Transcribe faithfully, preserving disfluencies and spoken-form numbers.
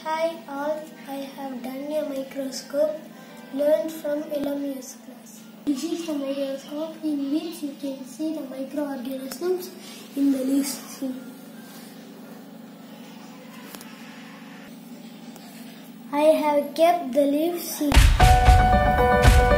Hi all, I have done a microscope learned from Ilamia's class. This is the microscope in which you can see the microorganisms in the leaf seed. I have kept the leaf seed.